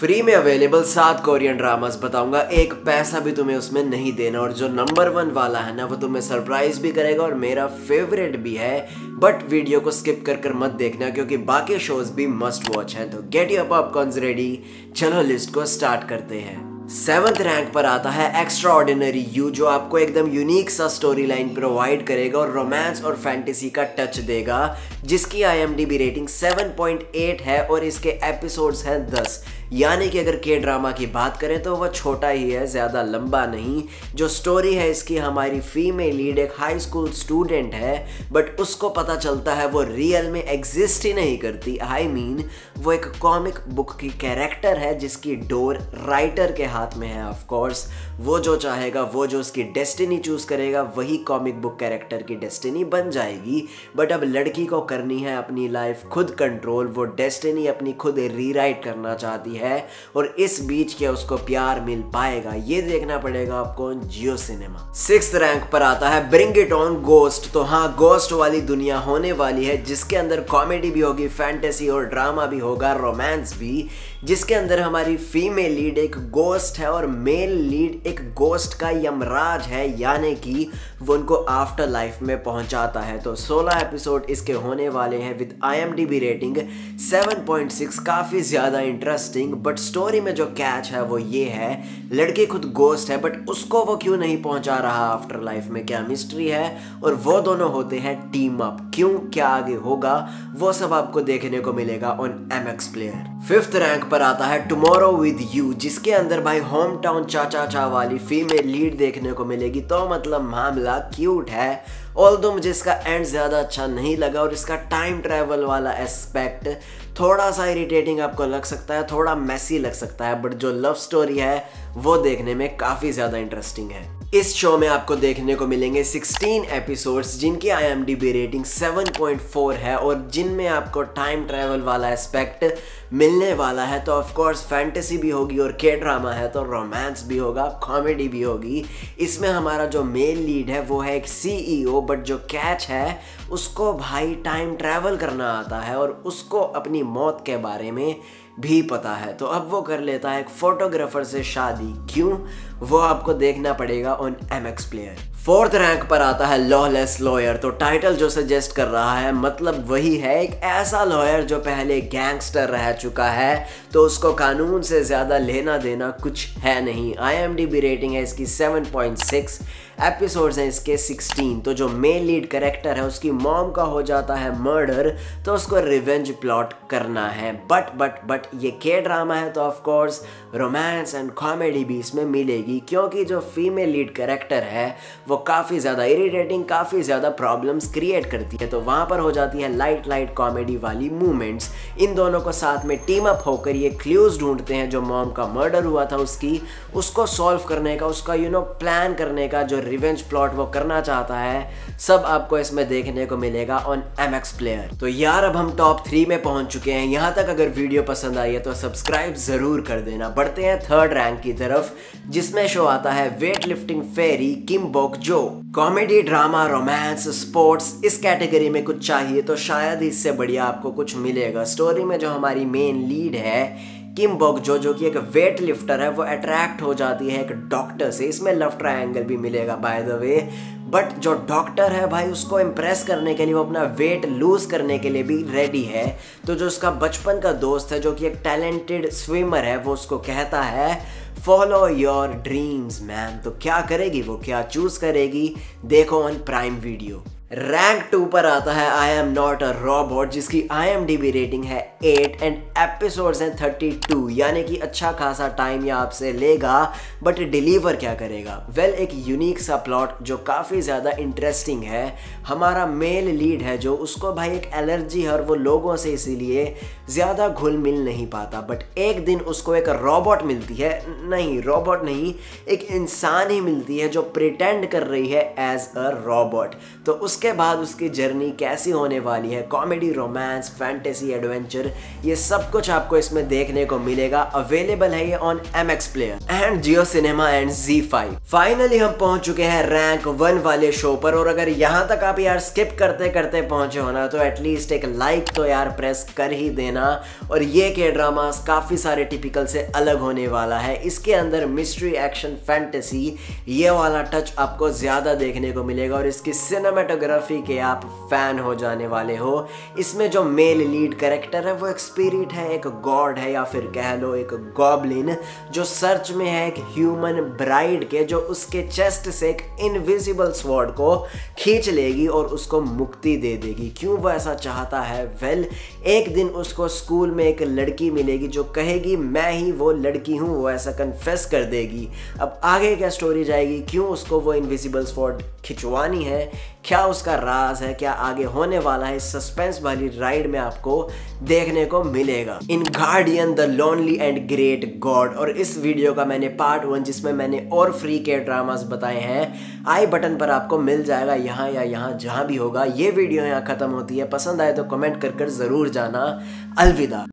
Free में available 7 Korean dramas बताऊंगा, एक पैसा भी तुम्हें उसमें नहीं देना। और जो नंबर 1 वाला है ना, वो तुम्हें सरप्राइज भी करेगा और मेरा फेवरेट भी है। बट वीडियो को स्किप कर मत देखना क्योंकि बाकी शोज भी मस्ट वॉच हैं। तो गेट योर पॉपकॉर्न्स रेडी, चलो लिस्ट को स्टार्ट करते हैं। 7th रैंक पर आता है एक्स्ट्राऑर्डिनरी यू, जो आपको एकदम यूनिक सा स्टोरी लाइन प्रोवाइड करेगा और रोमांस और फैंटेसी का टच देगा, जिसकी IMDb रेटिंग 7.8 है और इसके एपिसोड्स हैं 10। यानी कि अगर के ड्रामा की बात करें तो वह छोटा ही है, ज़्यादा लंबा नहीं। जो स्टोरी है इसकी, हमारी फीमेल लीड एक हाई स्कूल स्टूडेंट है, बट उसको पता चलता है वो रियल में एग्जिस्ट ही नहीं करती। आई मीन वो एक कॉमिक बुक की कैरेक्टर है जिसकी डोर राइटर के हाथ में है। ऑफ कोर्स वो जो चाहेगा, वो जो उसकी डेस्टिनी चूज करेगा, वही कॉमिक बुक कैरेक्टर की डेस्टिनी बन जाएगी। बट अब लड़की को करनी है अपनी लाइफ खुद कंट्रोल, वो डेस्टिनी अपनी खुद रीराइट करना चाहती है और इस बीच क्या उसको प्यार मिल पाएगा, ये देखना पड़ेगा आपको जियो सिनेमा। 6th रैंक पर आता है ब्रिंग इट ऑन गोस्ट। तो हाँ, गोस्ट वाली दुनिया होने वाली है जिसके अंदर कॉमेडी भी होगी, फैंटेसी और ड्रामा भी होगा, रोमांस भी, जिसके अंदर हमारी फीमेल लीड एक गोस्ट है और मेल लीड एक गोस्ट का यमराज है, यानी कि वो उनको आफ्टर लाइफ में पहुंचाता है। तो 16 एपिसोड इसके होने वाले हैं विद IMDb रेटिंग 7.6, काफ़ी ज़्यादा इंटरेस्टिंग। बट स्टोरी में जो कैच है वो ये है, लड़की खुद गोस्ट है बट उसको वो क्यों नहीं पहुंचा रहा आफ्टर लाइफ में, क्या मिस्ट्री है। और वो दोनों होते हैं टीम अप, क्यों, क्या आगे होगा, वो सब आपको देखने को मिलेगा on MX player. 5th rank पर आता है टुमारो विद यू, जिसके अंदर भाई होम टाउन चाचा चा वाली फीमेल लीड देखने को मिलेगी। तो मतलब मामला क्यूट है, ऑल्दो मुझे इसका एंड ज़्यादा अच्छा नहीं लगा और इसका टाइम ट्रैवल वाला एस्पेक्ट थोड़ा सा इरिटेटिंग आपको लग सकता है, थोड़ा मैसी लग सकता है। बट जो लव स्टोरी है वो देखने में काफ़ी ज़्यादा इंटरेस्टिंग है। इस शो में आपको देखने को मिलेंगे 16 एपिसोड्स जिनकी IMDb रेटिंग 7.4 है और जिनमें आपको टाइम ट्रैवल वाला एस्पेक्ट मिलने वाला है। तो ऑफ कोर्स फैंटेसी भी होगी और के ड्रामा है तो रोमांस भी होगा, कॉमेडी भी होगी। इसमें हमारा जो मेल लीड है वो है एक CEO, बट जो कैच है उसको भाई टाइम ट्रैवल करना आता है और उसको अपनी मौत के बारे में भी पता है। तो अब वो कर लेता है एक फोटोग्राफर से शादी, क्यों, वो आपको देखना पड़ेगा on MX player. 4th rank पर आता है लॉलेस लॉयर। तो टाइटल जो सजेस्ट कर रहा है, मतलब वही है, एक ऐसा लॉयर जो पहले गैंगस्टर रह चुका है तो उसको कानून से ज़्यादा लेना देना कुछ है नहीं। IMDb रेटिंग है इसकी 7.6, एपिसोड्स हैं इसके 16। तो जो मेन लीड कैरेक्टर है उसकी मॉम का हो जाता है मर्डर, तो उसको रिवेंज प्लॉट करना है। बट ये के ड्रामा है तो of course romance and comedy भी इसमें मिलेगी, क्योंकि जो फीमेल लीड कैरेक्टर है वो काफ़ी ज़्यादा इरिटेटिंग, काफ़ी ज़्यादा प्रॉब्लम्स क्रिएट करती है। तो वहाँ पर हो जाती है लाइट कॉमेडी वाली मूवमेंट्स। इन दोनों को साथ में टीम अप होकर ये क्लूज ढूंढते हैं जो मॉम का मर्डर हुआ था उसको सॉल्व करने का, उसका प्लान करने का, जो रिवेंज प्लॉट वो करना चाहता है, सब आपको इसमें देखने को मिलेगा ऑन MX प्लेयर। तो यार अब हम टॉप 3 में पहुंच चुके हैं। यहाँ तक अगर वीडियो पसंद आई है तो सब्सक्राइब जरूर कर देना। बढ़ते हैं 3rd रैंक की तरफ, जिसमें शो आता है वेट लिफ्टिंग फेरी Kim Bok Joo. Comedy, drama, romance, sports, इस कैटेगरी में कुछ चाहिए तो शायद इससे बढ़िया आपको कुछ मिलेगा। स्टोरी में जो हमारी मेन लीड है किम बोक जो कि एक वेट लिफ्टर है, वो अट्रैक्ट हो जाती है एक डॉक्टर से। इसमें लव ट्रायंगल भी मिलेगा बाय द वे। बट जो डॉक्टर है भाई, उसको इम्प्रेस करने के लिए, वो अपना वेट लूज करने के लिए भी रेडी है। तो जो उसका बचपन का दोस्त है जो कि एक टैलेंटेड स्विमर है, वो उसको कहता है फॉलो योर ड्रीम्स मैन। तो क्या करेगी वो, क्या चूज करेगी, देखो ऑन प्राइम वीडियो। रैंक 2 पर आता है I am not a robot, जिसकी IMDb रेटिंग है 8 एंड एपिसोड्स हैं 32, यानी कि अच्छा खासा टाइम ये आपसे लेगा। बट डिलीवर क्या करेगा, वेल एक यूनिक सा प्लॉट जो काफ़ी ज़्यादा इंटरेस्टिंग है। हमारा मेल लीड है जो, उसको भाई एक एलर्जी है और वो लोगों से इसीलिए ज़्यादा घुल मिल नहीं पाता। बट एक दिन उसको एक रोबोट मिलती है, नहीं रोबोट नहीं, एक इंसान ही मिलती है जो प्रिटेंड कर रही है एज अ रोबोट। तो उसके उसके बाद उसकी जर्नी कैसी होने वाली है, कॉमेडी, रोमांस, फैंटेसी, एडवेंचर, ये सब कुछ आपको इसमें देखने को मिलेगा। अवेलेबल है ये on MX player and Jio Cinema and ZEE5। Finally हम पहुंच चुके हैं रैंक 1 वाले शो पर, और अगर यहां तक आप यार स्किप करते करते पहुंचे हो ना, तो एटलीस्ट एक लाइक तो यार प्रेस कर ही देना। और ये के ड्रामा काफी सारे टिपिकल से अलग होने वाला है। इसके अंदर मिस्ट्री, एक्शन, फैंटेसी, ये वाला टच आपको ज्यादा देखने को मिलेगा, और इसकी सिनेमेटोग्राफी के आप फैन हो जाने वाले हो। इसमें जो मेल लीड कैरेक्टर है वो एक स्पिरिट है, एक गॉड है, या फिर कह लो एक गॉब्लिन, जो सर्च में है एक ह्यूमन ब्राइड के, जो उसके चेस्ट से एक इनविजिबल स्वॉर्ड को खींच लेगी और उसको मुक्ति दे देगी। क्यों वो ऐसा चाहता है? वेल, एक दिन उसको स्कूल में एक लड़की मिलेगी जो कहेगी मैं ही वो लड़की हूँ, वो ऐसा कन्फेस कर देगी। अब आगे क्या स्टोरी जाएगी, क्यों उसको वो इनविजिबल स्वॉर्ड खिंचवानी है, क्या उसका राज है, क्या आगे होने वाला है, इस सस्पेंस वाली राइड में आपको देखने को मिलेगा। In guardian the lonely and great god. और इस वीडियो का मैंने पार्ट 1, जिसमें मैंने और फ्री के ड्रामास बताए हैं, आई बटन पर आपको मिल जाएगा, यहाँ या यहाँ जहाँ भी होगा। ये वीडियो यहाँ खत्म होती है। पसंद आए तो कमेंट कर जरूर जाना। अलविदा।